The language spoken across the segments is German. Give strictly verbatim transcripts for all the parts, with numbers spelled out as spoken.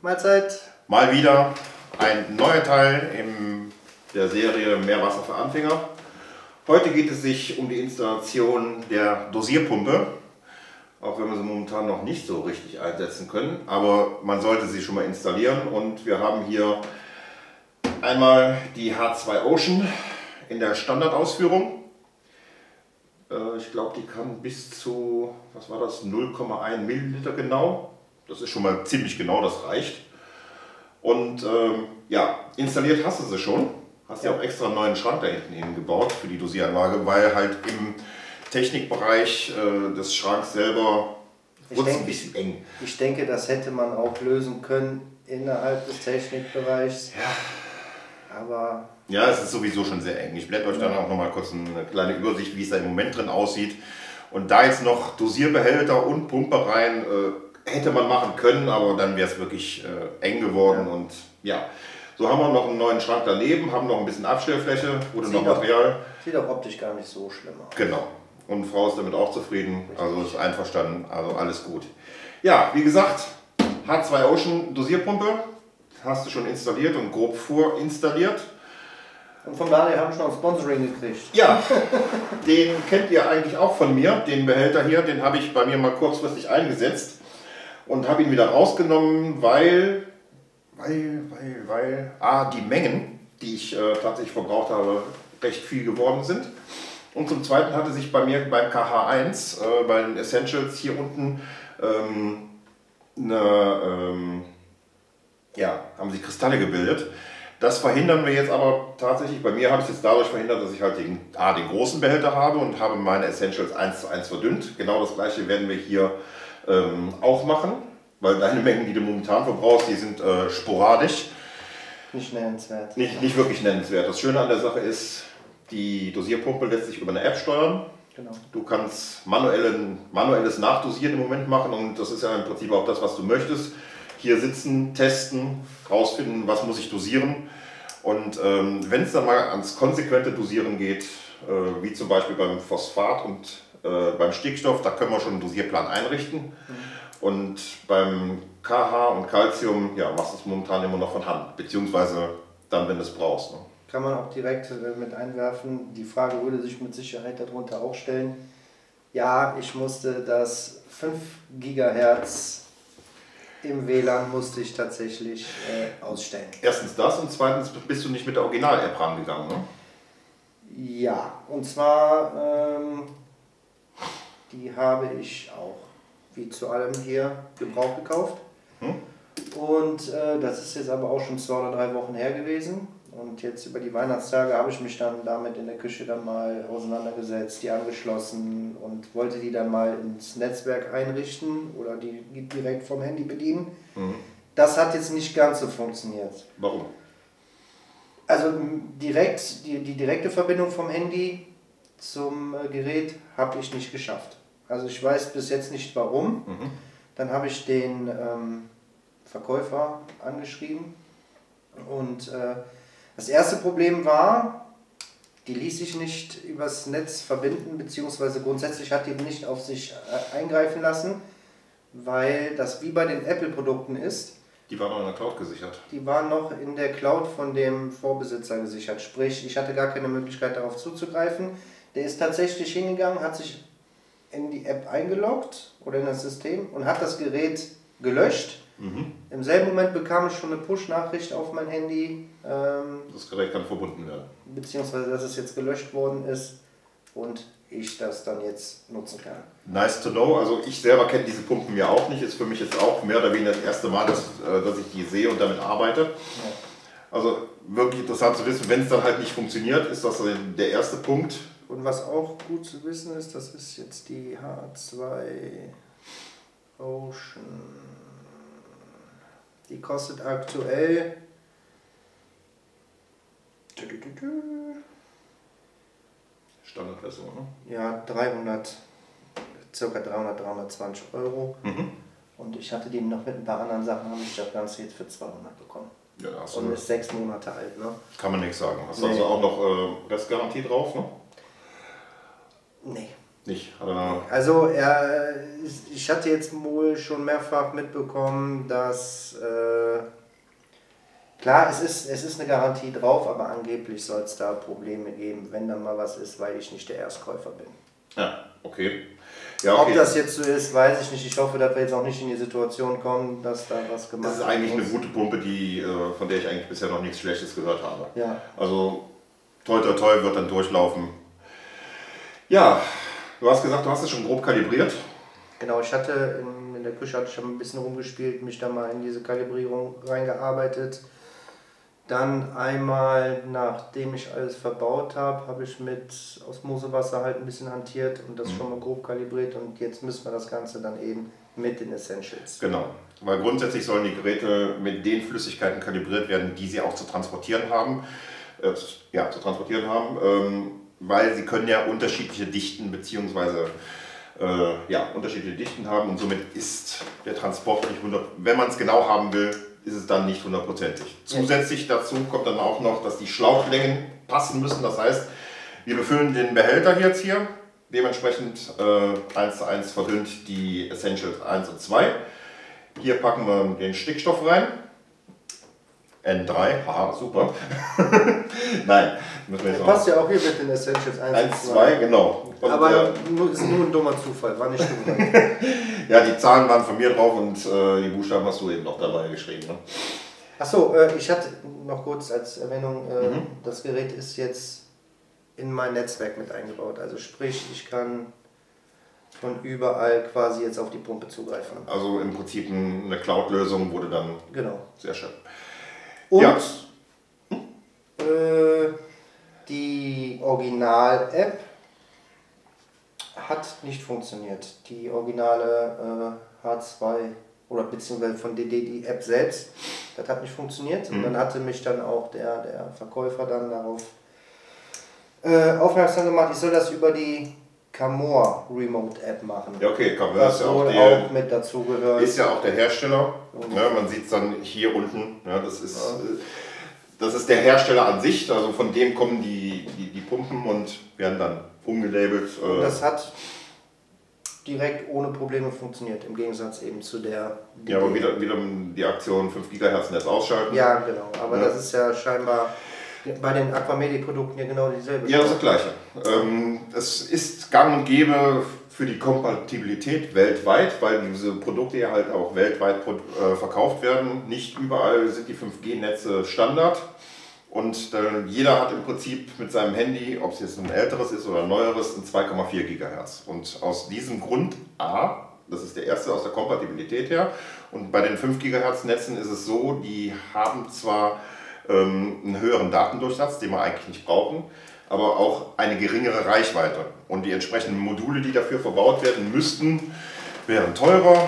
Mahlzeit. Mal wieder ein neuer Teil in der Serie Meerwasser für Anfänger. Heute geht es sich um die Installation der Dosierpumpe, auch wenn wir sie momentan noch nicht so richtig einsetzen können, aber man sollte sie schon mal installieren. Und wir haben hier einmal die H zwei Ocean in der Standardausführung. Ich glaube, die kann bis zu, was war das, null Komma eins Milliliter genau. Das ist schon mal ziemlich genau, das reicht. Und ähm, ja, installiert hast du sie schon. Hast ja auch extra einen neuen Schrank da hinten hingebaut für die Dosieranlage, weil halt im Technikbereich äh, des Schranks selber wird es ein bisschen eng. Ich denke, das hätte man auch lösen können innerhalb des Technikbereichs. Ja. Aber ja, es ist sowieso schon sehr eng. Ich blende euch dann auch noch mal kurz eine kleine Übersicht, wie es da im Moment drin aussieht. Und da jetzt noch Dosierbehälter und Pumpe rein, äh, hätte man machen können, aber dann wäre es wirklich äh, eng geworden. Ja. Und ja, so haben wir noch einen neuen Schrank daneben, haben noch ein bisschen Abstellfläche, wurde noch Material. Sieht auch optisch gar nicht so schlimm aus. Genau. Und Frau ist damit auch zufrieden, also ist einverstanden, also alles gut. Ja, wie gesagt, H zwei Ocean Dosierpumpe hast du schon installiert und grob vorinstalliert. Und von daher haben wir schon ein Sponsoring gekriegt. Ja, den kennt ihr eigentlich auch von mir, den Behälter hier, den habe ich bei mir mal kurzfristig eingesetzt und habe ihn wieder rausgenommen, weil, weil, weil, weil, ah, die Mengen, die ich äh, tatsächlich verbraucht habe, recht viel geworden sind. Und zum Zweiten hatte sich bei mir beim K H eins, äh, bei den Essentials hier unten, ähm, eine, ähm, ja, haben sich Kristalle gebildet. Das verhindern wir jetzt aber tatsächlich. Bei mir habe ich es jetzt dadurch verhindert, dass ich halt den, A, den großen Behälter habe und habe meine Essentials eins zu eins verdünnt. Genau das gleiche werden wir hier ähm, auch machen, weil deine Mengen, die du momentan verbrauchst, die sind äh, sporadisch. Nicht nennenswert. Nicht, nicht wirklich nennenswert. Das Schöne an der Sache ist, die Dosierpumpe lässt sich über eine App steuern. Genau. Du kannst manuellen, manuelles Nachdosieren im Moment machen und das ist ja im Prinzip auch das, was du möchtest. Hier sitzen, testen, rausfinden, was muss ich dosieren. Und ähm, wenn es dann mal ans konsequente Dosieren geht, äh, wie zum Beispiel beim Phosphat und äh, beim Stickstoff, da können wir schon einen Dosierplan einrichten. Mhm. Und beim K H und Calcium, ja, machst du es momentan immer noch von Hand, beziehungsweise dann, wenn du es brauchst. Ne? Kann man auch direkt äh, mit einwerfen. Die Frage würde sich mit Sicherheit darunter auch stellen. Ja, ich musste das fünf Gigahertz im W L A N musste ich tatsächlich äh, ausstellen. Erstens das und zweitens bist du nicht mit der Original-App rangegangen, ne? Ja, und zwar, ähm, die habe ich auch, wie zu allem hier, Gebrauch gekauft. Hm? Und äh, das ist jetzt aber auch schon zwei oder drei Wochen her gewesen. Und jetzt über die Weihnachtstage habe ich mich dann damit in der Küche dann mal auseinandergesetzt, die angeschlossen und wollte die dann mal ins Netzwerk einrichten oder die direkt vom Handy bedienen. Mhm. Das hat jetzt nicht ganz so funktioniert. Warum? Also direkt, die, die direkte Verbindung vom Handy zum Gerät habe ich nicht geschafft. Also ich weiß bis jetzt nicht warum. Mhm. Dann habe ich den ähm, Verkäufer angeschrieben und äh, das erste Problem war, die ließ sich nicht übers Netz verbinden, beziehungsweise grundsätzlich hat die nicht auf sich eingreifen lassen, weil das wie bei den Apple-Produkten ist. Die waren noch in der Cloud gesichert. Die waren noch in der Cloud von dem Vorbesitzer gesichert, sprich ich hatte gar keine Möglichkeit darauf zuzugreifen. Der ist tatsächlich hingegangen, hat sich in die App eingeloggt oder in das System und hat das Gerät gelöscht. Mhm. Im selben Moment bekam ich schon eine Push-Nachricht auf mein Handy. Ähm, das Gerät kann verbunden werden. Beziehungsweise, dass es jetzt gelöscht worden ist und ich das dann jetzt nutzen kann. Nice to know. Also ich selber kenne diese Pumpen ja auch nicht. Ist für mich jetzt auch mehr oder weniger das erste Mal, dass, dass ich die sehe und damit arbeite. Ja. Also wirklich interessant zu wissen, wenn es dann halt nicht funktioniert, ist das der erste Punkt. Und was auch gut zu wissen ist, das ist jetzt die H zwei Ocean. Die kostet aktuell Standardversion, ne? Ja, dreihundert, ca. dreihundert, dreihundertzwanzig Euro. Mhm. Und ich hatte die noch mit ein paar anderen Sachen, habe ich das Ganze jetzt für zweihundert bekommen. Ja, hast und ist sechs Monate alt, ne? Kann man nichts sagen. Hast du nee. also auch noch äh, Restgarantie drauf, ne? Nee. Nicht? Oder? Also er, ich hatte jetzt wohl schon mehrfach mitbekommen, dass äh, klar, es ist, es ist eine Garantie drauf, aber angeblich soll es da Probleme geben, wenn da mal was ist, weil ich nicht der Erstkäufer bin. Ja, okay. Ja, okay. Ob das jetzt so ist, weiß ich nicht. Ich hoffe, dass wir jetzt auch nicht in die Situation kommen, dass da was gemacht wird. Das ist eigentlich eine gute Pumpe, die, von der ich eigentlich bisher noch nichts Schlechtes gehört habe. Ja. Also toi toi toi wird dann durchlaufen. Ja, du hast gesagt, du hast es schon grob kalibriert. Genau, ich hatte in, in der Küche hatte ich schon ein bisschen rumgespielt, mich da mal in diese Kalibrierung reingearbeitet. Dann einmal, nachdem ich alles verbaut habe, habe ich mit Osmosewasser halt ein bisschen hantiert und das mhm. schon mal grob kalibriert und jetzt müssen wir das Ganze dann eben mit den Essentials. Genau, weil grundsätzlich sollen die Geräte mit den Flüssigkeiten kalibriert werden, die sie auch zu transportieren haben. Äh, ja, zu transportieren haben, ähm, weil sie können ja unterschiedliche Dichten bzw. Äh, ja, unterschiedliche Dichten haben und somit ist der Transport nicht hundert, wenn man es genau haben will, ist es dann nicht hundertprozentig. Zusätzlich dazu kommt dann auch noch, dass die Schlauchlängen passen müssen. Das heißt, wir befüllen den Behälter jetzt hier, dementsprechend äh, eins zu eins verdünnt die Essentials eins und zwei. Hier packen wir den Stickstoff rein. N drei, haha, super. Nein, müssen wir jetzt noch. Passt ja auch hier mit den Essentials eins und zwei, genau. Und aber äh, ist nur ein dummer Zufall, war nicht dumm. Ja, die Zahlen waren von mir drauf und äh, die Buchstaben hast du eben noch dabei geschrieben. Ne? Achso, äh, ich hatte noch kurz als Erwähnung, äh, mhm. das Gerät ist jetzt in mein Netzwerk mit eingebaut. Also sprich, ich kann von überall quasi jetzt auf die Pumpe zugreifen. Also im Prinzip eine Cloud-Lösung wurde dann. Genau. Sehr schön. Und ja. äh, die Original-App hat nicht funktioniert. Die originale äh, H zwei oder beziehungsweise von D D, die App selbst, das hat nicht funktioniert. Mhm. Und dann hatte mich dann auch der, der Verkäufer dann darauf äh, aufmerksam gemacht, ich soll das über die Camor Remote App machen. Ja, okay, Camor ist ja auch, die, auch mit dazugehört. Ist ja auch der Hersteller. Mhm. Ja, man sieht es dann hier unten. Ja, das ist. Ja. Das ist der Hersteller an sich, also von dem kommen die, die, die Pumpen und werden dann umgelabelt. Und das hat direkt ohne Probleme funktioniert, im Gegensatz eben zu der... Ja, aber wieder, wieder die Aktion fünf Gigahertz Netz ausschalten. Ja, genau, aber ja. Das ist ja scheinbar bei den Aquamedi-Produkten ja genau dieselbe. Ja, das ist das Gleiche. Ähm, es ist gang und gäbe für die Kompatibilität weltweit, weil diese Produkte ja halt auch weltweit äh, verkauft werden. Nicht überall sind die fünf G Netze Standard und äh, jeder hat im Prinzip mit seinem Handy, ob es jetzt ein älteres ist oder ein neueres, ein zwei Komma vier Gigahertz. Und aus diesem Grund, A, das ist der erste aus der Kompatibilität her, und bei den fünf Gigahertz Netzen ist es so, die haben zwar ähm, einen höheren Datendurchsatz, den wir eigentlich nicht brauchen, aber auch eine geringere Reichweite. Und die entsprechenden Module, die dafür verbaut werden müssten, wären teurer.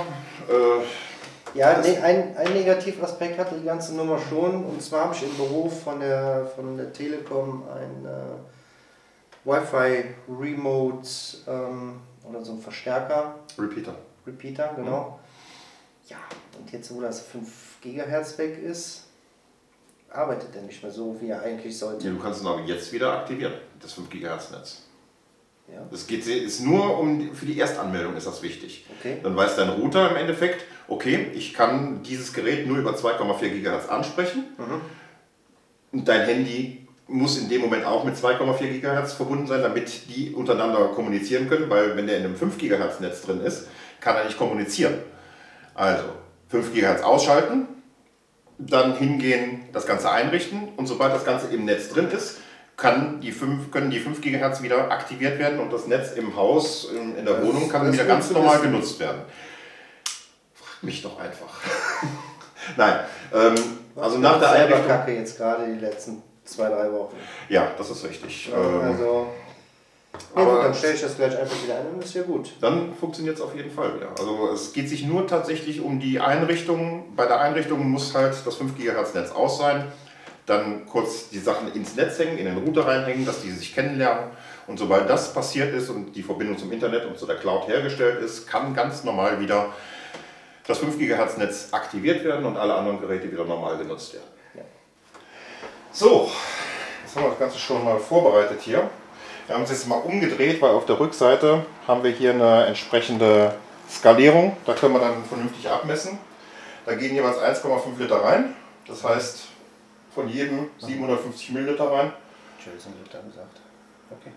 Äh, ja, ne, ein, ein Negativaspekt hatte die ganze Nummer schon. Und zwar habe ich im Büro von der, von der Telekom ein äh, Wi-Fi Remote ähm, oder so ein Verstärker. Repeater. Repeater, genau. Mhm. Ja, und jetzt, wo das fünf Gigahertz weg ist, arbeitet er nicht mehr so, wie er eigentlich sollte. Ja, du kannst ihn aber jetzt wieder aktivieren, das fünf Gigahertz Netz. Ja. Das geht, ist nur um, für die Erstanmeldung ist das wichtig. Okay. Dann weiß dein Router im Endeffekt, okay, ich kann dieses Gerät nur über zwei Komma vier Gigahertz ansprechen. Mhm. Und dein Handy muss in dem Moment auch mit zwei Komma vier Gigahertz verbunden sein, damit die untereinander kommunizieren können, weil wenn der in einem fünf Gigahertz Netz drin ist, kann er nicht kommunizieren. Also fünf Gigahertz ausschalten, dann hingehen, das Ganze einrichten und sobald das Ganze im Netz drin ist, kann die fünf, können die fünf Gigahertz wieder aktiviert werden und das Netz im Haus, in, in der das Wohnung kann wieder ganz normal genutzt werden. Frag mich doch einfach. Nein, ähm, also nach der Einrichtung... Ich kacke jetzt gerade die letzten zwei, drei Wochen. Ja, das ist richtig. Ja, ähm, also... Ja, aber gut, dann stelle ich das gleich einfach wieder ein und ist ja gut. Dann funktioniert es auf jeden Fall wieder. Also es geht sich nur tatsächlich um die Einrichtung. Bei der Einrichtung muss halt das fünf Gigahertz Netz aus sein. Dann kurz die Sachen ins Netz hängen, in den Router reinhängen, dass die sich kennenlernen. Und sobald das passiert ist und die Verbindung zum Internet und zu der Cloud hergestellt ist, kann ganz normal wieder das fünf Gigahertz Netz aktiviert werden und alle anderen Geräte wieder normal genutzt werden. Ja. So, jetzt haben wir das Ganze schon mal vorbereitet hier. Wir haben uns jetzt mal umgedreht, weil auf der Rückseite haben wir hier eine entsprechende Skalierung. Da können wir dann vernünftig abmessen. Da gehen jeweils eins Komma fünf Liter rein. Das heißt, von jedem siebenhundertfünfzig Milliliter rein. Entschuldigung, Liter gesagt. Okay.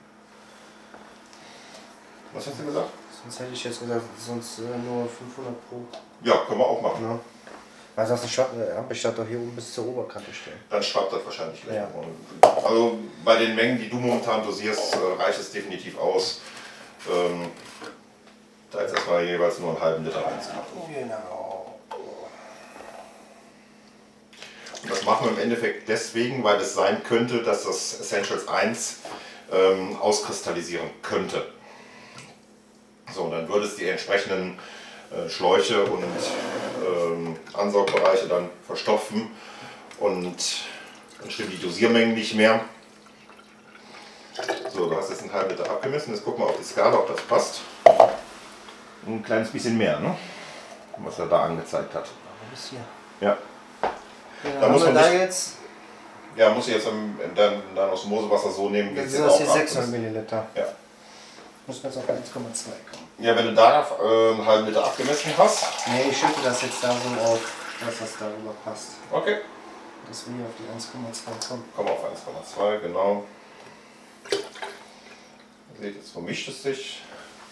Was hast du gesagt? Sonst hätte ich jetzt gesagt, sonst äh, nur fünfhundert pro. Ja, können wir auch machen. Ja. Weil sonst habe ich das doch hier oben bis zur Oberkante stehen. Dann schwappt das wahrscheinlich gleich. Ja. Also bei den Mengen, die du momentan dosierst, äh, reicht es definitiv aus. Ähm, da jetzt erstmal jeweils nur einen halben Liter reinzumachen. Genau. Und das machen wir im Endeffekt deswegen, weil es sein könnte, dass das Essentials eins ähm, auskristallisieren könnte. So, und dann würde es die entsprechenden äh, Schläuche und ähm, Ansaugbereiche dann verstopfen und dann stimmen die Dosiermengen nicht mehr. So, du hast jetzt einen halben Liter abgemessen. Jetzt gucken wir auf die Skala, ob das passt. Ein kleines bisschen mehr, ne? Was er da angezeigt hat. Bis hier. Ja. Ja, Da muss man da nicht, jetzt. ja, muss ich jetzt im, dann, dann Osmosewasser so nehmen, wie Jetzt es sind jetzt das auch hier sechshundert abgemessen. Milliliter. Ja. Muss jetzt auf eins Komma zwei kommen. Ja, wenn du da äh, einen halben Liter abgemessen hast. Nee, ich schütte das jetzt da so auf, dass das darüber passt. Okay. Dass wir hier auf die eins Komma zwei kommen. Kommen wir auf eins Komma zwei, genau. Ihr seht, jetzt vermischt es sich.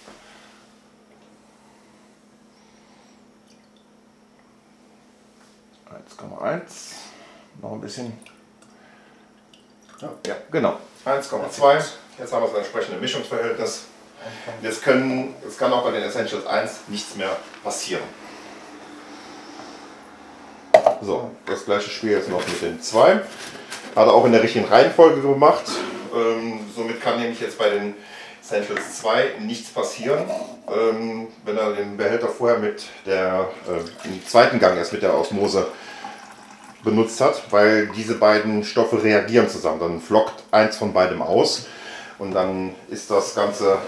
eins Komma eins. Noch ein bisschen. Ja. Ja, genau. eins Komma zwei. Jetzt haben wir das entsprechende Mischungsverhältnis. Jetzt, können, jetzt kann auch bei den Essentials eins nichts mehr passieren. So, das gleiche Spiel jetzt noch mit den zwei. Hat er auch in der richtigen Reihenfolge gemacht. Ähm, somit kann nämlich jetzt bei den Essentials zwei nichts passieren. Ähm, wenn er den Behälter vorher mit der, äh, im zweiten Gang erst mit der Osmose benutzt hat, weil diese beiden Stoffe reagieren zusammen. Dann flockt eins von beidem aus und dann ist das Ganze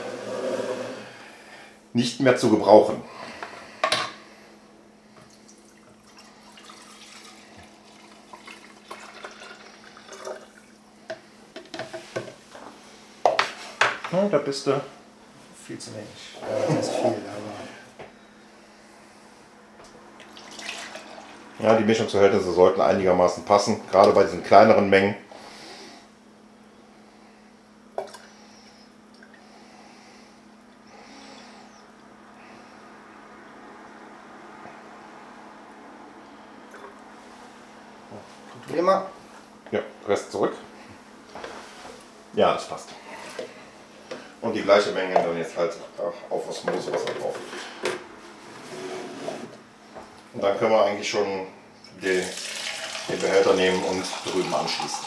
nicht mehr zu gebrauchen. Ja, da bist du. Viel zu wenig. Ja, das ist viel, aber. Ja, die Mischungsverhältnisse sollten einigermaßen passen, gerade bei diesen kleineren Mengen. Kontrollier mal. Ja, Rest zurück. Ja, das passt. Und die gleiche Menge dann jetzt halt auf Osmosewasser drauf. Und dann können wir eigentlich schon den, den Behälter nehmen und drüben anschließen.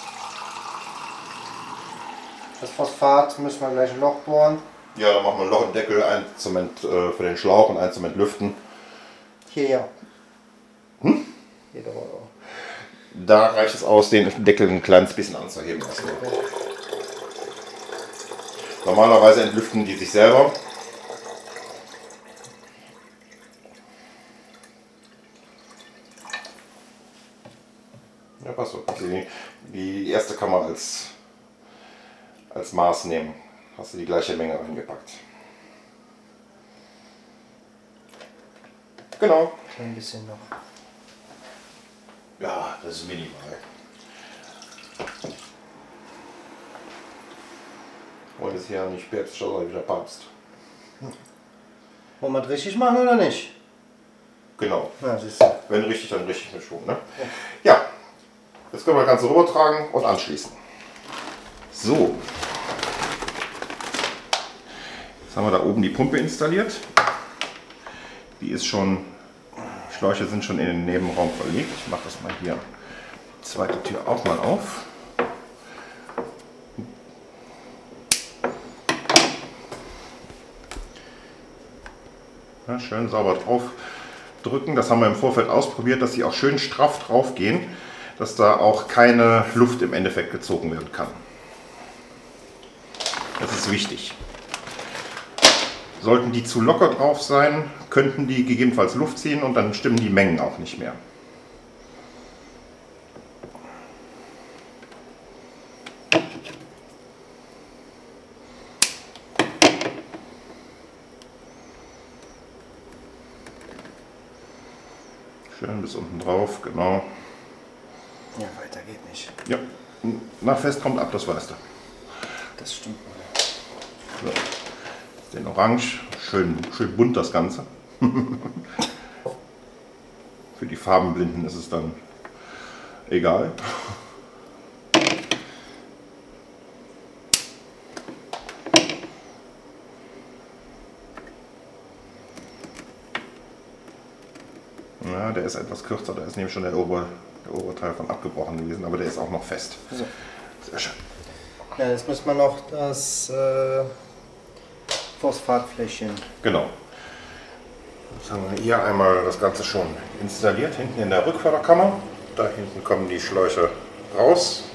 Das Phosphat müssen wir gleich ein Loch bohren. Ja, dann machen wir ein Loch im Deckel, ein zum Ent, äh, für den Schlauch und ein zum Entlüften. Hier, ja. Hm? Hier doch auch. Da reicht es aus, den Deckel ein kleines bisschen anzuheben. Also. Normalerweise entlüften die sich selber. Ja, passt so. Die, die erste kann man als, als Maß nehmen. Hast du die gleiche Menge reingepackt. Genau. Ein bisschen noch. Ja, das ist minimal. Heute ist ja nicht päpstlicher, sondern wieder Papst. Wollen wir das richtig machen oder nicht? Genau. Ja, siehst du. Wenn richtig, dann richtig mit Schwung. Ne? Ja, jetzt können wir das Ganze rübertragen und anschließen. So. Jetzt haben wir da oben die Pumpe installiert. Die ist schon, Schläuche sind schon in den Nebenraum verlegt. Ich mache das mal hier, die zweite Tür auch mal auf. Ja, schön sauber drauf drücken. Das haben wir im Vorfeld ausprobiert, dass sie auch schön straff drauf gehen, dass da auch keine Luft im Endeffekt gezogen werden kann. Das ist wichtig. Sollten die zu locker drauf sein, könnten die gegebenenfalls Luft ziehen und dann stimmen die Mengen auch nicht mehr. Schön bis unten drauf, genau. Ja, weiter geht nicht. Ja, nach fest kommt ab, das weißt du. Das stimmt. So. Den Orange, schön, schön bunt das Ganze. Für die Farbenblinden ist es dann egal. Ja, der ist etwas kürzer, da ist nämlich schon der obere, der obere Teil von abgebrochen gewesen, aber der ist auch noch fest. So. Sehr schön. Ja, jetzt müssen wir noch das äh, Phosphatfläschchen. Genau. Jetzt haben wir hier einmal das Ganze schon installiert, hinten in der Rückförderkammer. Da hinten kommen die Schläuche raus.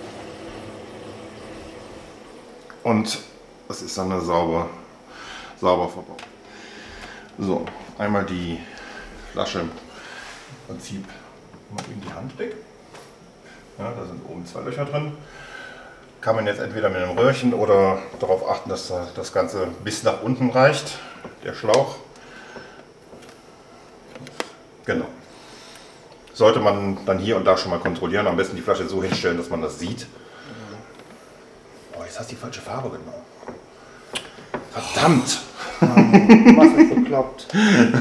Und das ist dann eine sauber, sauber verbaut. So, einmal die Flasche im Prinzip mal in die Hand weg. Ja, da sind oben zwei Löcher drin. Kann man jetzt entweder mit einem Röhrchen oder darauf achten, dass das Ganze bis nach unten reicht, der Schlauch. Genau. Sollte man dann hier und da schon mal kontrollieren, am besten die Flasche so hinstellen, dass man das sieht. Oh, jetzt hast du die falsche Farbe genommen. Verdammt! Was ist bekloppt?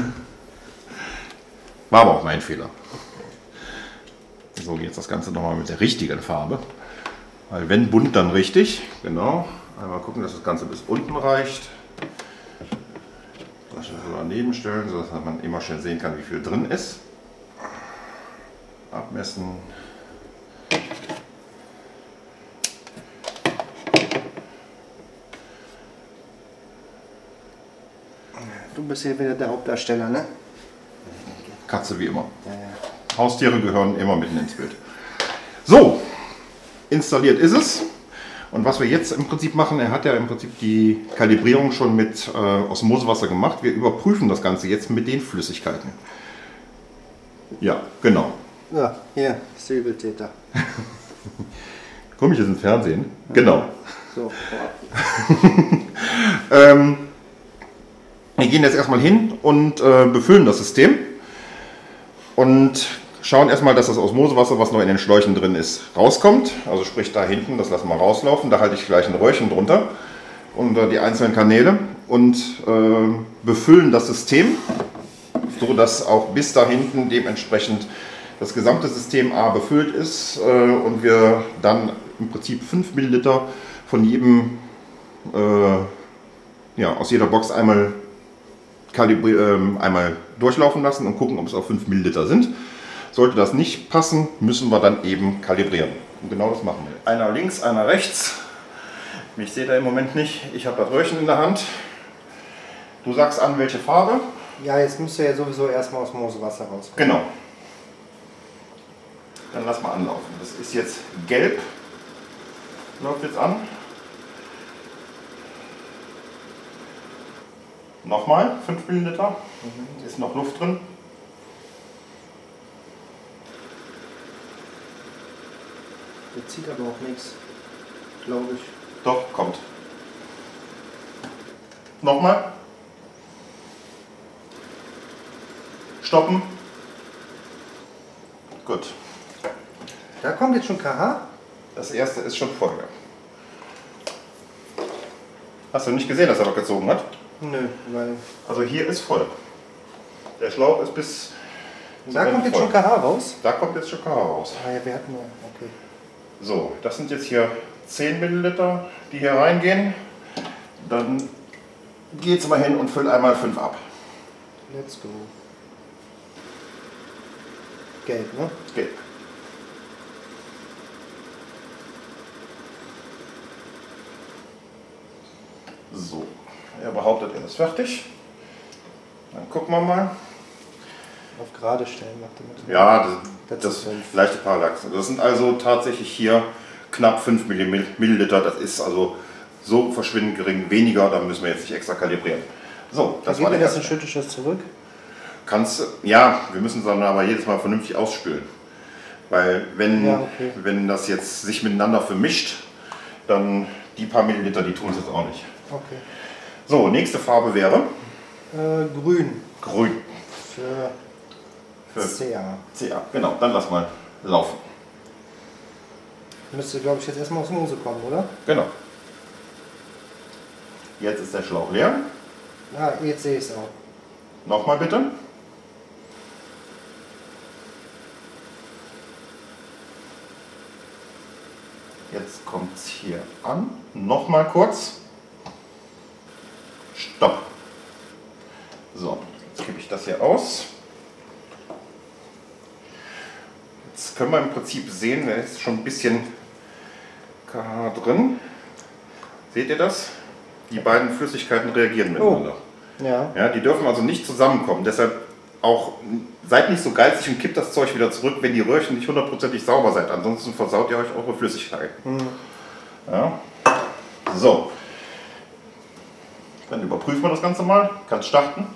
War aber auch mein Fehler. So, jetzt das Ganze nochmal mit der richtigen Farbe. Weil wenn bunt, dann richtig. Genau. Einmal gucken, dass das Ganze bis unten reicht. Flasche so daneben stellen, sodass man immer schön sehen kann, wie viel drin ist. Abmessen. Du bist hier wieder der Hauptdarsteller, ne? Katze wie immer. Ja, ja. Haustiere gehören immer mitten ins Bild. So, installiert ist es. Und was wir jetzt im Prinzip machen, er hat ja im Prinzip die Kalibrierung schon mit äh, Osmosewasser gemacht. Wir überprüfen das Ganze jetzt mit den Flüssigkeiten. Ja, genau. Ja, hier, ist der Übeltäter. Komme ich jetzt im Fernsehen? Ja. Genau. So, ähm, wir gehen jetzt erstmal hin und äh, befüllen das System. Und schauen erstmal, dass das Osmosewasser, was noch in den Schläuchen drin ist, rauskommt. Also sprich da hinten, das lassen wir rauslaufen. Da halte ich gleich ein Röhrchen drunter unter die einzelnen Kanäle und äh, befüllen das System, so dass auch bis da hinten dementsprechend das gesamte System A befüllt ist äh, und wir dann im Prinzip fünf Milliliter von jedem, äh, ja, aus jeder Box einmal, kalibri- äh, einmal durchlaufen lassen und gucken, ob es auf fünf Milliliter sind. Sollte das nicht passen, müssen wir dann eben kalibrieren. Und genau das machen wir. Einer links, einer rechts. Mich seht ihr im Moment nicht. Ich habe das Röhrchen in der Hand. Du sagst an, welche Farbe? ja, jetzt müsste ja sowieso erstmal Osmosewasser rauskommen. Genau. Dann lass mal anlaufen. Das ist jetzt gelb. Läuft jetzt an. Nochmal, fünf Milliliter. Mhm. Ist noch Luft drin. Der zieht aber auch nichts, glaube ich. Doch, kommt. Nochmal. Stoppen. Gut. Da kommt jetzt schon K H? Das erste ist schon voll. Hast du nicht gesehen, dass er noch gezogen hat? Nö, weil... Also hier ist voll. Der Schlauch ist bis... Da kommt jetzt voll. Schon K H raus? Da kommt jetzt schon K H raus. Ah ja, wir hatten nur... Okay. So, das sind jetzt hier zehn Milliliter, die hier reingehen. Dann geh jetzt mal hin und füll einmal fünf ab. Let's go. Gelb, ne? Gelb. So, er behauptet, er ist fertig. Dann gucken wir mal. Auf gerade stellen macht er mit. Ja, das, das, das leichte Parallax. Das sind also tatsächlich hier knapp fünf Milliliter. Das ist also so verschwindend gering, weniger, da müssen wir jetzt nicht extra kalibrieren. So, das war der erste. Gib mir das ein Schüttelschuss zurück? Kannst, ja, wir müssen es dann aber jedes Mal vernünftig ausspülen. Weil wenn, ja, okay. wenn das jetzt sich miteinander vermischt, dann die paar Milliliter, die tun es jetzt auch nicht. Okay. So, nächste Farbe wäre? Äh, grün. Grün. Für, C A. C A, genau, dann lass mal laufen. Müsste, glaube ich, jetzt erstmal aus dem Hose kommen, oder? Genau. Jetzt ist der Schlauch leer. Ah, jetzt sehe ich es auch. Nochmal bitte. Jetzt kommt es hier an. Nochmal kurz. Stopp. So, jetzt gebe ich das hier aus. Jetzt können wir im Prinzip sehen, da ist schon ein bisschen K H drin. Seht ihr das? Die beiden Flüssigkeiten reagieren miteinander. Oh. Ja. Ja, die dürfen also nicht zusammenkommen. Deshalb auch, seid nicht so geizig und kippt das Zeug wieder zurück, wenn die Röhrchen nicht hundertprozentig sauber seid. Ansonsten versaut ihr euch eure Flüssigkeit. Mhm. Ja. So. Dann überprüfen wir das Ganze mal. Kannst starten.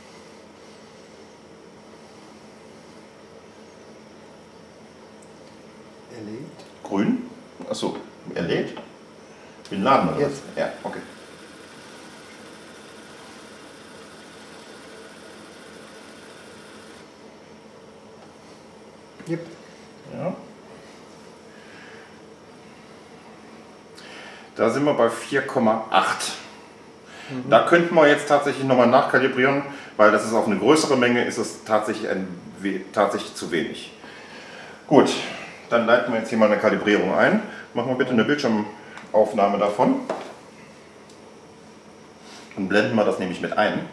Er lädt. Grün. Achso, er lädt. Den laden wir jetzt. Ja, okay. Yep. Ja. Da sind wir bei vier Komma acht. Mhm. Da könnten wir jetzt tatsächlich nochmal nachkalibrieren, weil das ist auf eine größere Menge, ist es tatsächlich, ein, tatsächlich zu wenig. Gut, dann leiten wir jetzt hier mal eine Kalibrierung ein. Machen wir bitte eine Bildschirmaufnahme davon. Dann blenden wir das nämlich mit ein.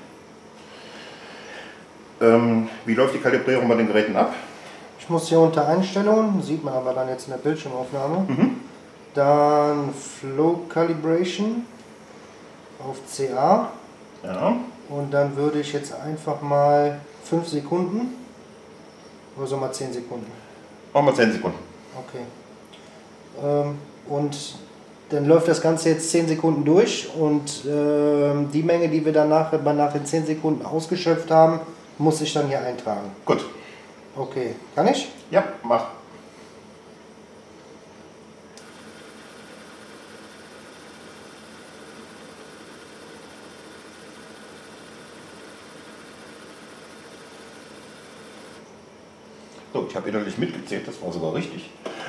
Ähm, wie läuft die Kalibrierung bei den Geräten ab? Ich muss hier unter Einstellungen, sieht man aber dann jetzt in der Bildschirmaufnahme, Mhm. dann Flow Calibration auf C A. Ja. Und dann würde ich jetzt einfach mal fünf Sekunden oder so mal zehn Sekunden. Machen wir zehn Sekunden. Okay. Ähm, und dann läuft das Ganze jetzt zehn Sekunden durch und ähm, die Menge, die wir dann nach, nach den zehn Sekunden ausgeschöpft haben, muss ich dann hier eintragen. Gut. Okay, kann ich? Ja, mach. So, ich habe innerlich mitgezählt, das war sogar richtig.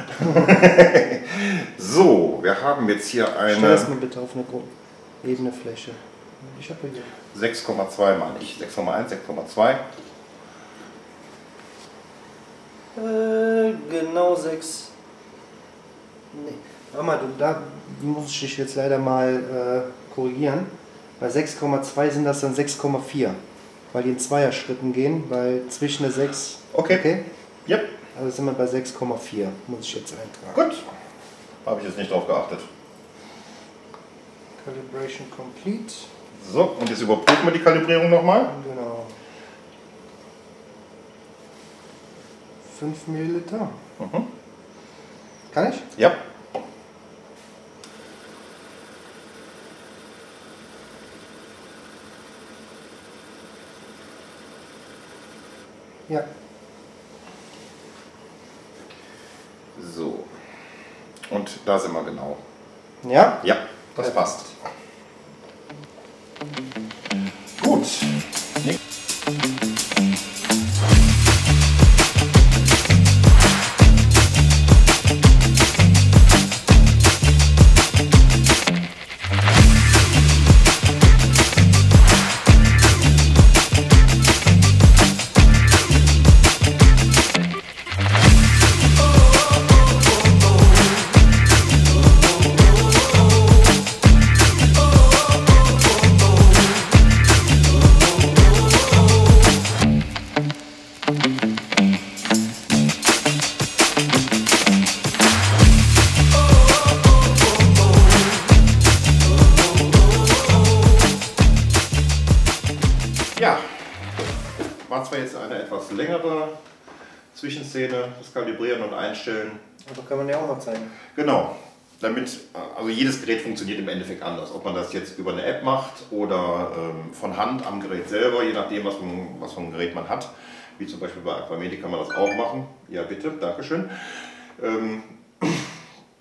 So, wir haben jetzt hier Stell eine das mal bitte auf eine ebene Fläche. Ich habe hier sechs Komma zwei meine ich. sechs Komma eins, sechs Komma zwei. Äh, genau sechs. Nee. Warte mal, du, da muss ich dich jetzt leider mal äh, korrigieren. Bei sechs Komma zwei sind das dann sechs Komma vier. Weil die in Zweierschritten gehen, weil zwischen der sechs. Okay. Okay? Yep. Also sind wir bei sechs Komma vier. Muss ich jetzt eintragen. Gut. Habe ich jetzt nicht drauf geachtet. Calibration complete. So, und jetzt überprüfen wir die Kalibrierung nochmal. Genau. fünf Milliliter. Mhm. Kann ich? Ja. Ja. So. Und da sind wir genau. Ja? Ja, das passt. Gut. Nee. Ja, war zwar jetzt eine etwas längere Zwischenszene, das Kalibrieren und Einstellen. Aber kann man ja auch noch zeigen. Genau, damit, also jedes Gerät funktioniert im Endeffekt anders. Ob man das jetzt über eine App macht oder ähm, von Hand am Gerät selber, je nachdem, was für, ein, was für ein Gerät man hat. Wie zum Beispiel bei Aquamedic kann man das auch machen. Ja, bitte, Dankeschön. Ähm,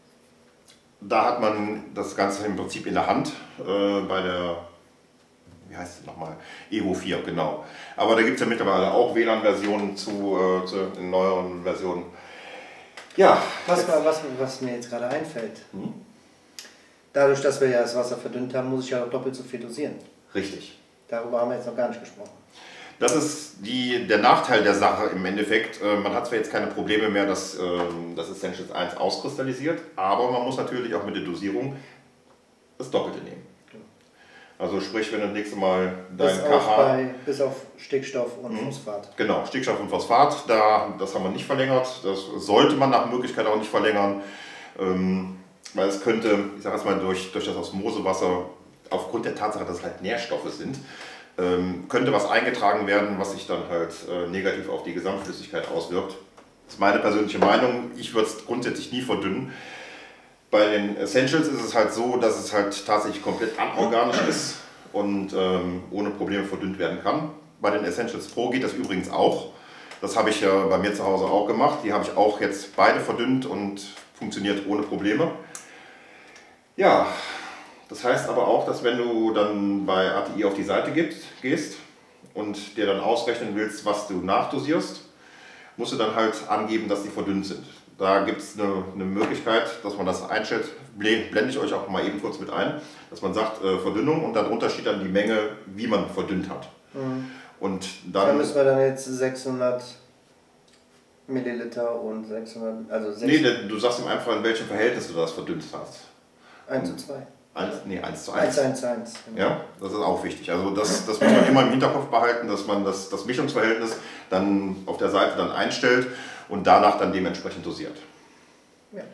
da hat man das Ganze im Prinzip in der Hand. Äh, bei der wie heißt es nochmal? Evo vier, genau. Aber da gibt es ja mittlerweile auch W L A N-Versionen zu, äh, zu den neueren Versionen. Ja. Was, was, was mir jetzt gerade einfällt, hm? Dadurch, dass wir ja das Wasser verdünnt haben, muss ich ja auch doppelt so viel dosieren. Richtig. Darüber haben wir jetzt noch gar nicht gesprochen. Das ist die, der Nachteil der Sache im Endeffekt. Man hat zwar jetzt keine Probleme mehr, dass das Essentials eins auskristallisiert, aber man muss natürlich auch mit der Dosierung das Doppelte nehmen. Also sprich, wenn du das nächste Mal dein bis K H... Auf bei, bis auf Stickstoff und mhm. Phosphat. Genau, Stickstoff und Phosphat, da, das haben wir nicht verlängert. Das sollte man nach Möglichkeit auch nicht verlängern, ähm, weil es könnte, ich sage jetzt mal, durch, durch das Osmosewasser, aufgrund der Tatsache, dass es halt Nährstoffe sind, ähm, könnte was eingetragen werden, was sich dann halt äh, negativ auf die Gesamtflüssigkeit auswirkt. Das ist meine persönliche Meinung. Ich würde es grundsätzlich nie verdünnen. Bei den Essentials ist es halt so, dass es halt tatsächlich komplett anorganisch ist und ähm, ohne Probleme verdünnt werden kann. Bei den Essentials Pro geht das übrigens auch. Das habe ich ja bei mir zu Hause auch gemacht. Die habe ich auch jetzt beide verdünnt und funktioniert ohne Probleme. Ja, das heißt aber auch, dass wenn du dann bei A T I auf die Seite gehst und dir dann ausrechnen willst, was du nachdosierst, musst du dann halt angeben, dass die verdünnt sind. Da gibt es eine, eine Möglichkeit, dass man das einstellt, blende ich euch auch mal eben kurz mit ein, dass man sagt äh, Verdünnung und darunter steht dann die Menge, wie man verdünnt hat. Mhm. Und dann da müssen wir dann jetzt sechshundert Milliliter und sechshundert, also sechshundert. Nee, du sagst ihm einfach, in welchem Verhältnis du das verdünnt hast. eins zu zwei. eins, nee, eins zu eins. eins zu eins. Genau. Ja, das ist auch wichtig. Also das, das muss man immer im Hinterkopf behalten, dass man das, das Mischungsverhältnis dann auf der Seite dann einstellt und danach dann dementsprechend dosiert. Ja.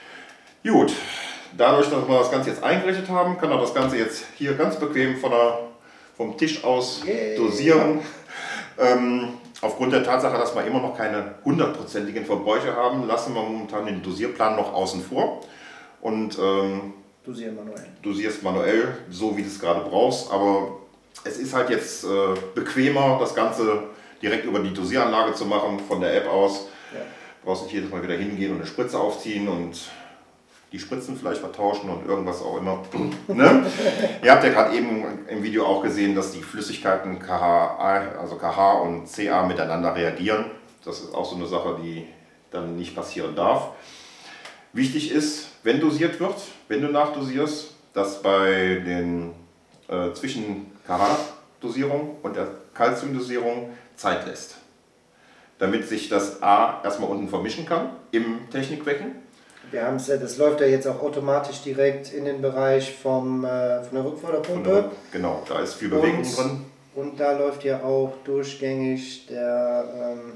Gut, dadurch, dass wir das Ganze jetzt eingerichtet haben, kann man das Ganze jetzt hier ganz bequem von der, vom Tisch aus yeah. dosieren. Ähm, aufgrund der Tatsache, dass wir immer noch keine hundertprozentigen Verbräuche haben, lassen wir momentan den Dosierplan noch außen vor und ähm, Dosieren manuell. dosierst manuell, so wie du es gerade brauchst, aber es ist halt jetzt äh, bequemer, das Ganze direkt über die Dosieranlage zu machen, von der App aus. Ja. Du brauchst nicht jedes Mal wieder hingehen und eine Spritze aufziehen und die Spritzen vielleicht vertauschen und irgendwas auch immer. Ne? Ihr habt ja gerade eben im Video auch gesehen, dass die Flüssigkeiten K H, also K H und C A miteinander reagieren. Das ist auch so eine Sache, die dann nicht passieren darf. Wichtig ist, wenn dosiert wird, wenn du nachdosierst, dass bei den äh, zwischen K H-Dosierung und der Calciumdosierung Zeit lässt. Damit sich das A erstmal unten vermischen kann im Technikbecken. Wir haben's, das läuft ja jetzt auch automatisch direkt in den Bereich vom, äh, von der Rückförderpumpe. Der, genau, da ist viel Bewegung und, drin. Und da läuft ja auch durchgängig der, ähm,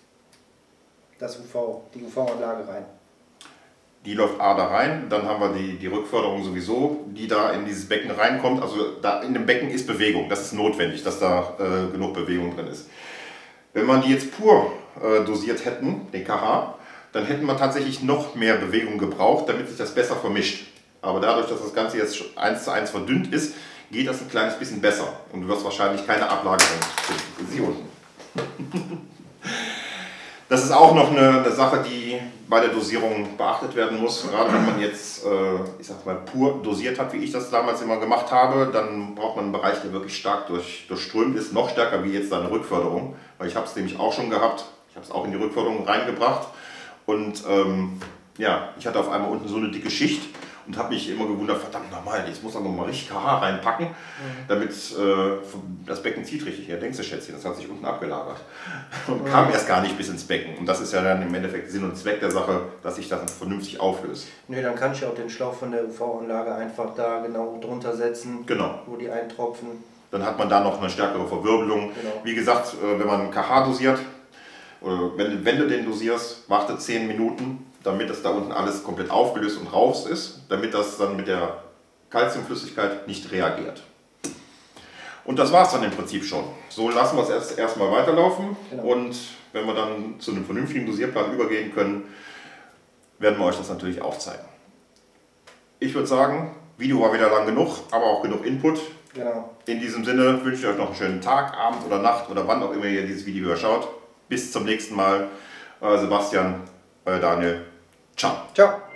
das U V, die U V-Anlage rein. Die läuft A da rein, dann haben wir die, die Rückförderung sowieso, die da in dieses Becken reinkommt. Also da in dem Becken ist Bewegung, das ist notwendig, dass da äh, genug Bewegung drin ist. Wenn wir die jetzt pur äh, dosiert hätten, den K H, dann hätten wir tatsächlich noch mehr Bewegung gebraucht, damit sich das besser vermischt. Aber dadurch, dass das Ganze jetzt eins zu eins verdünnt ist, geht das ein kleines bisschen besser. Und du wirst wahrscheinlich keine Ablagerung finden. Sie unten. Das ist auch noch eine, eine Sache, die bei der Dosierung beachtet werden muss. Gerade wenn man jetzt, äh, ich sag mal, pur dosiert hat, wie ich das damals immer gemacht habe, dann braucht man einen Bereich, der wirklich stark durch, durchströmt ist, noch stärker wie jetzt eine Rückförderung. Weil ich habe es nämlich auch schon gehabt, ich habe es auch in die Rückförderung reingebracht und ähm, ja, ich hatte auf einmal unten so eine dicke Schicht und habe mich immer gewundert, verdammt nochmal, jetzt muss man noch mal richtig K H reinpacken, mhm. damit äh, das Becken zieht richtig. Ja, denkst du, Schätzchen, das hat sich unten abgelagert und mhm. kam erst gar nicht bis ins Becken. Und das ist ja dann im Endeffekt Sinn und Zweck der Sache, dass sich das vernünftig auflöst. Nö, dann kann ich auch den Schlauch von der U V-Anlage einfach da genau drunter setzen, genau. wo die eintropfen. Dann hat man da noch eine stärkere Verwirbelung. Genau. Wie gesagt, wenn man K H dosiert, oder wenn, wenn du den dosierst, warte zehn Minuten, damit das da unten alles komplett aufgelöst und raus ist, damit das dann mit der Calciumflüssigkeit nicht reagiert. Und das war es dann im Prinzip schon. So lassen wir es erst erstmal weiterlaufen genau. Und wenn wir dann zu einem vernünftigen Dosierplan übergehen können, werden wir euch das natürlich auch zeigen. Ich würde sagen, Video war wieder lang genug, aber auch genug Input. Genau. In diesem Sinne wünsche ich euch noch einen schönen Tag, Abend oder Nacht oder wann auch immer ihr dieses Video schaut. Bis zum nächsten Mal. Euer Sebastian, euer Daniel. Ciao. Ciao.